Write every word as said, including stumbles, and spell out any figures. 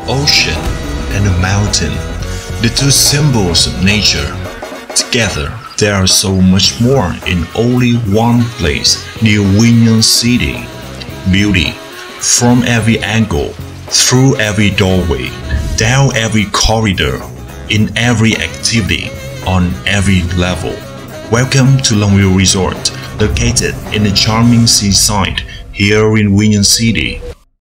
ocean and a mountain, the two symbols of nature. Together, there are so much more in only one place, New Union City. Beauty, from every angle, through every doorway, down every corridor, in every activity, on every level. Welcome to Longhill Resort, located in the charming seaside here in Union City.